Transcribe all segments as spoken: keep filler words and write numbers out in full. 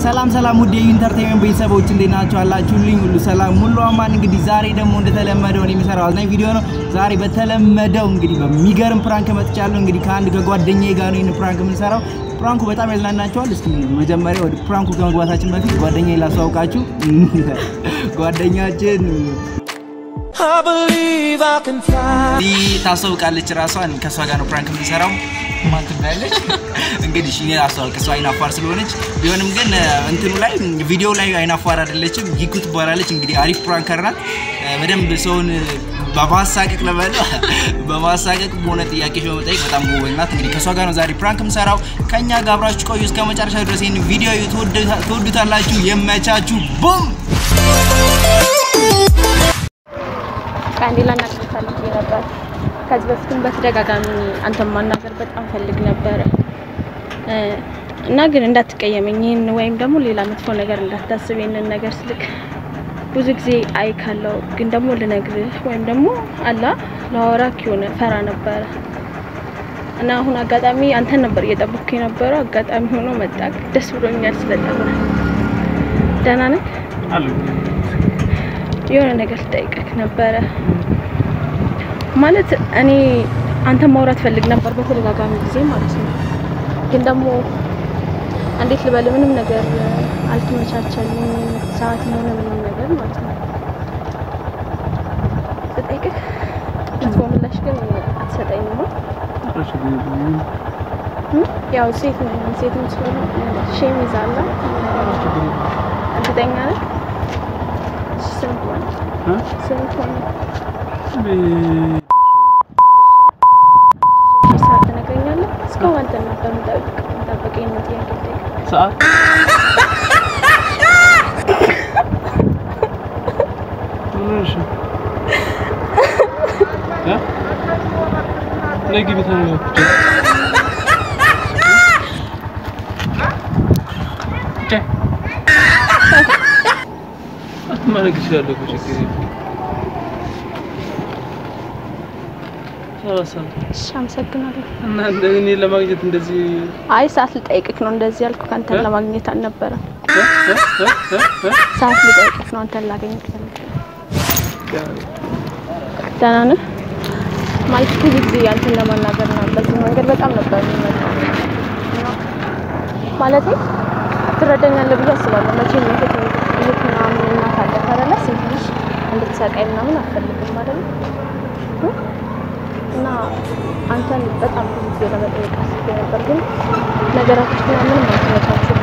ሰላም ሰላም ውድ የኢንተርቴይንመንት ቤተሰቦች እንዴት ናችሁ አላችሁልኝ ሁሉ ሰላም ሁሉ አማን እንግዲህ ዛሬ ደግሞ እንደተለመደው ነው የሚሰራው አዝናኝ ቪዲዮ ነው ዛሬ በተለመደው እንግዲህ በሚገርም ፕራንክ መጥቻለሁ እንግዲህ ከአንድ ከጓደኛዬ ጋር ነው ይሄን ፕራንክ የምንሰራው ፕራንኩ በጣም ያዝናናችኋል እስኪ መጀመሪያ ወደ ፕራንኩ ከመግባታችን በፊት ጓደኛዬ ላስተዋውቃችሁ ጓደኛችን I believe I can fly ዲ ታስተዋውቃለች ራሷን ከሷ ጋር ነው ፕራንክ የምንሰራው ማን ትባላለች እንግዲህ እኔ አስተዋውቅ እሷ አይናፋር ስለሆነች ቢሆንም ግን እንትኑ ላይ ቪዲዮ ላይ አይናፋር አይደለችም ጊኩ ትባላለች እንግዲህ አሪፍ ፕራንከር ናት በደንብ ሰውን በማሳቀቅ ለበለ በማሳቀቅ ሆነ ጥያቄሽ በመጠየቅ በጣም ጎበዝ ናት እንግዲህ ከሷ ጋር ነው ዛሬ ፕራንክ የምንሰራው ከኛ ጋር አብራችሁ ቆዩ እስከ መጨረሻ ድረስ ይሄን ቪዲዮ ትወዱታላችሁ የመቻችሁ ቡም ካንዲላ እናቀርባለን ነበር ከዚህ በፊትም በተደጋጋሚ አንተም ማናገር በጣም ፈልግ ነበር እና ግን እንዳትቀየመኝ ይሄን ወይም ደግሞ ሌላ መጥፎ ነገር እንዳታስብ ይሄንን ነገር ስልክ ብዙ ጊዜ አይካለው ግን ደግሞ ልነግርህ ወይም ደግሞ አላ ላወራክ ይሆነ ፈራ ነበር እና አሁን አጋጣሚ አንተን ነበር እየጠበቅኩኝ ነበር አጋጣሚ ሆኖ መጣክ ደስ ብሎኛል ስለጠራ ደህና ነህ አሉ የሆነ ነገር ልጠይቅህ ነበር ማለት እኔ አንተ ማውራት ፈልግ ነበር በተደጋጋሚ ጊዜ ማለት ነው ግን ደግሞ እንዴት ልበል ምንም ነገር አልተመቻቸልኝ ሰዓት ሆነ ምንም ነገር ማለት ነው ልጠይቅህ ልትሆንልሽ ግን አትሰጠኝም እሺ ያው ሴት ነኝ ሴት ነኝ ሼም ይዛላ እርግጠኛ ነህ ስንት እ ስንት ነው ሰዓት ነገኛለህ እስካሁን አንተ ነበር የምጠብቅ የምጠብቀኝ ነው ጥያቄ ሰዓት እሺ ያ ለጊ በተነው ኦኬ ማለቅ ይችላል እኮ ችግር ሰላም ሻምሰግናለሁ እና እንደኔ ለማግኘት እንደዚህ አይ ሰዓት ልጠይቅክ ነው እንደዚህ ያልኩ ካንተ ለማግኘት አልነበረ ሰዓት ልጠይቅክ ነው አንተ ላገኝክ ፈልግ ደህና ነህ ማለት ብዙ ጊዜ አንተን ለማናገር ነው በዚህ መንገድ በጣም ነበር የሚመጣው ማለት ትረዳኛለህ ብዬ አስባለሁ መቼም ነው ይሄ ምናምን እና ታለ ታረላ ሲልሽ እንድትሰቃይ ምናምን አትፈልግም አይደል እና አንተን በጣም ብዙ ጊዜ ለመጠየቅ አስቤ ነበር ግን ነገራቶች ምናምን ማይተቻችሁ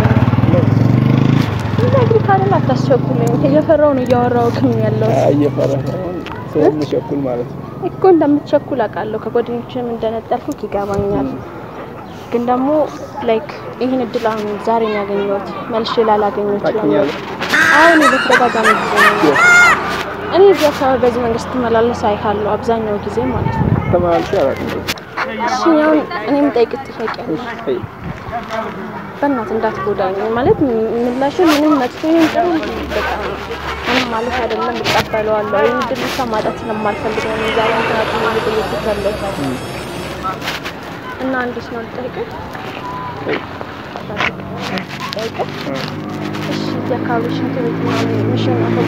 እንደዚህ ካለ አታስቸኩልኝ እየፈራው ነው እያወራውክም ያለው እየፈራው ሰው መቸኩል ማለት እኮ እንደምትቸኩል አውቃለሁ ከጓደኞችም እንደነጠልኩ ይገባኛል ግን ደግሞ ላይክ ይሄን እድል አሁን ዛሬ ነው ያገኘሁት መልሼ ላላገኘው ይችላል አሁን በተደጋጋሚ ጊዜ እኔ ቢያሳው በዚህ መንግስት ተመላለስ አይካለሁ አብዛኛው ጊዜ ማለት ነው ተማልሽ አላውቅም እሺ እኔም ጠይቅ ጥያቄ ነው በእናት እንዳትጎዳኝ ማለት ምላሽ ምንም መጥፎ ጥሩ በቃ ምንም ማለት አይደለም ተቀበለዋለሁ ይሄን ድል ሰማጣት ስለማልፈልግ ነው ዛሬ አንተናት ነው እየተከለለ እና አንዲስ ነው ጠይቅ ጠይቅ እሺ ያካውሽ እንትን ምሽን ነው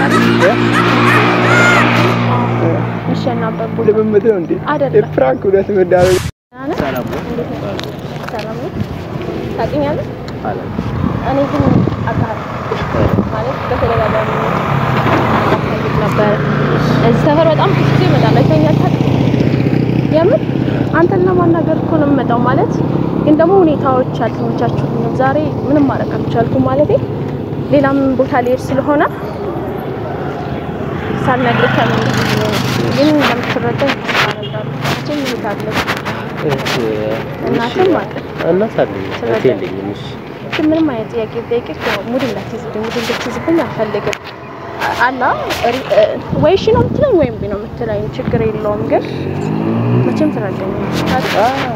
ምሽና ባቡ ለምመት ነው እንዴ ፍራንክ ወደ ተመዳው ሰላም ሰላም ታገኛለህ አላ እኔ ግን አቃር ማለት በተደጋጋሚ ነበር እዚህ ሰፈር በጣም ብዙ ይመጣል አይተኛታ የምር አንተን ለማናገር እኮ ነው የምመጣው ማለት ግን ደግሞ ሁኔታዎች አልተመቻቹልኝም ዛሬ ምንም ማድረግ አልቻልኩም ማለቴ ሌላም ቦታ ላይ ስለሆነ ሳልነግርህ ነው ግን እንደምትረዳኝ አረጋለሁ እቺን ይታለች እሺ እናትም ማለት እናታለኝ አትልኝም እሺ ምንም አይነት ጥያቄ ጠይቅክ ሙድ እንዳትይዝብኝ ሙድ እንዳትይዝብኝ አልፈልግም አላ ወይ እሺ ነው የምትለኝ ወይም ቢ ነው የምትለኝ ችግር የለውም ግን መቼም ትረዳኛለህ አይደል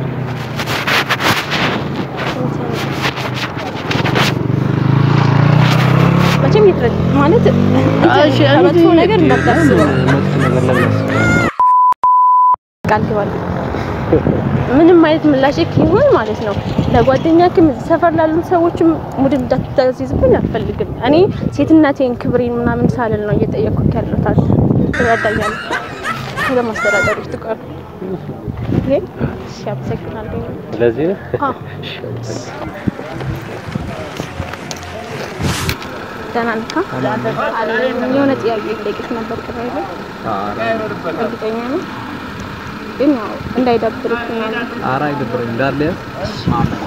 መቼም ይትረዳ ማለት እሺ መጥፎ ነገር እንዳታስብ መጥፎ ነገር ለምን ቃል ገባል ምንም አይነት ምላሽ ይሁን ማለት ነው ለጓደኛክም ሰፈር ላሉ ሰዎችም ሙድ እንዳትታዘዝብኝ አልፈልግም እኔ ሴትነቴን ክብሬን ምናምን ሳልል ነው እየጠየቅኩት ያለው ታዲያ ትረዳኛለህ ስለማስተዳደር ውስጥ ቆይ እኔ ሲያብሰክናለኝ ስለዚህ አዎ ተናንካ አለ የሆነ ጥያቄ ልጠይቅሽ ነበር ከራይለ አዎ እርግጠኛ ነኝ ግን ያው እንዳይደብርሽ ነው አራ አይደብርም እንዳለ ማማ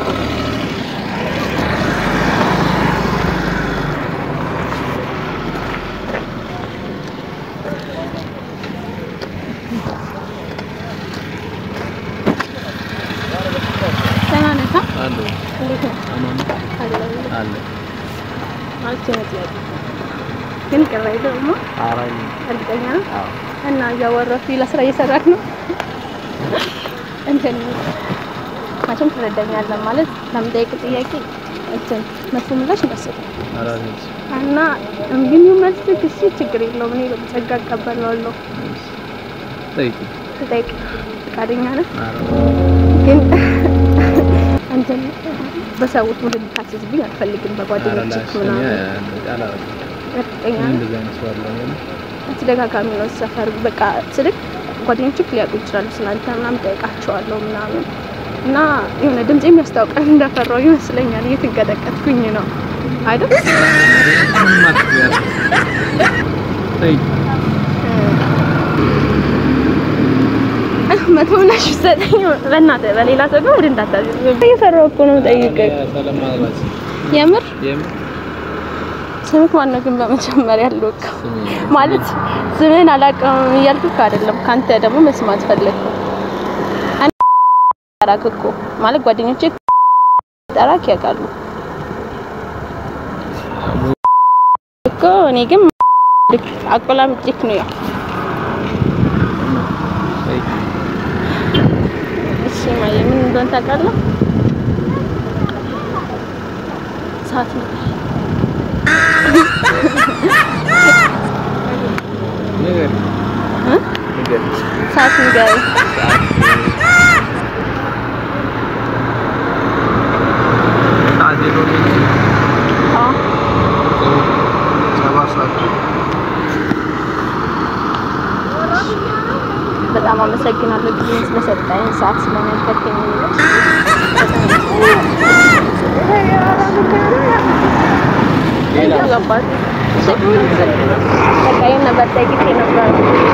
ተናንካ አለ እንዴት ነው አለ አለ አልተነጥያ ግን ከራይ ደግሞ አራይ እርግጠኛ ነኝ አዎ እና ያወራፍ ለስራ እየሰራክ ነው እንትን ማቸም ተረዳኛለህ ማለት ለምጠይቅ ጥያቄ እንትን መስሙላሽ እንደሰጠ አራይ እና እንግዲህ መልስ ክሲ ችግር የለውም እኔ በጸጋ አቀበላለሁ ጠይቂ ጠይቂ ፈቃደኛ ነህ ግን እንትን በሰዎች ወደ ታስዝብኝ አልፈልግም በጓደኞቼ ምናምን እርግጠኛ እንደዛ ነው ያለው አትደጋጋሚ ነው ሰፈር በቃ ስልክ ጓደኞቼ ሊያውቁ ይችላሉ ስላንተ ምናምን ጠይቃቸዋለሁ ምናምን እና የሆነ ድምጽ የሚያስታውቀኝ እንደፈራው ይመስለኛል እየተንቀጠቀጥኩኝ ነው አይደል መቶናሽ ሰጠኝ በእናትህ በሌላ ሰው ጋር እንዳታዘዝ እየፈራው እኮ ነው ጠይቀኝ የምር የምር ስምክ ማን ነው ግን በመጀመሪያ ያለው ማለት ስምን አላቀም እያልኩ አይደለም ካንተ ደግሞ መስማት ፈለኩ አራከኮ ማለት ጓደኞቼ ጠራክ ያውቃሉ እኮ እኔ ግን አቆላምጭክ ነው ያው እሺ ማየ ምን እንደሆነ ታውቃለህ ሰዓት ነው ነገር እ ነገር ሰዓት ንገር ሰዓት ነው አዎ ሰባት ሰዓት በጣም አመሰግናለሁ ጊዜ ስለሰጠኝ ሰዓት ስለነገርከኝ ሌላ ገባህ በቃ ነበር ጠይቄ ነበር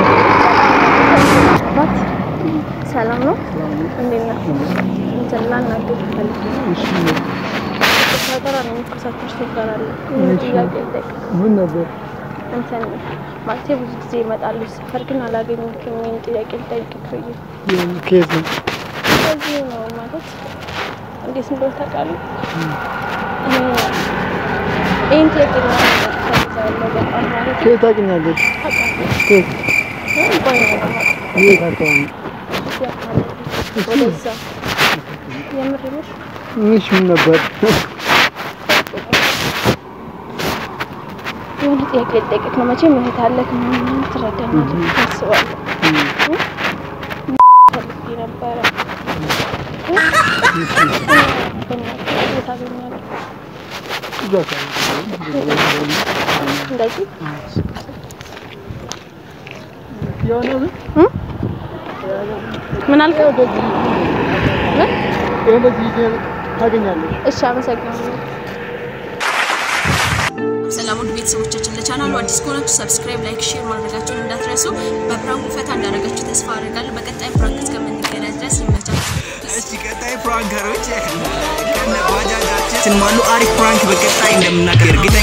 ባት ሰላም ነው እንዴት ነህ እንትና ናገር ፈልጌ እሺ ተሰራራ ነው ከሳተሽ ተፈራለ ጥያቄ ጠይቅ ምን ነበር እንትን ማለት ብዙ ጊዜ ይመጣሉ ሰፈር ግን አላገኘሁትም ምን ጥያቄ ጠይቅ ከይ ምን ኬዝ ነው እዚህ ነው ማለት እንዴት እንደው ታውቃለህ እኔ ጥያቄ ነው ከየት አገኛለሽ ከየት ቆይ የት አካባቢ ወደዛ የምር ነው ምንሽ ምን ነበር የሆነ ጥያቄ ልጠይቅህ ነው መቼም እህት አለክ ምን ትረዳኛለህ ታስባለህ ፈልጌ ነበረ እንደዚህ የሆነ ምን አልከው እንደዚህ ምን እንደዚህ ታገኛለህ እሺ አመሰግናለሁ ሰላም ውድ ቤተሰቦቻችን ለቻናሉ አዲስ ከሆናችሁ ሰብስክራይብ ላይክ ሼር ማድረጋችሁን እንዳትረሱ በፕራንኩ ፈታ እንዳደረጋችሁ ተስፋ አደርጋለሁ በቀጣይ ፕራንክ እስከምንገናኝ ድረስ ይመቻችሁ እሺ ቀጣይ ፕራንከሮች ከነ ባጃጃችን ማሉ አሪፍ ፕራንክ በቀጣይ እንደምናቀርብ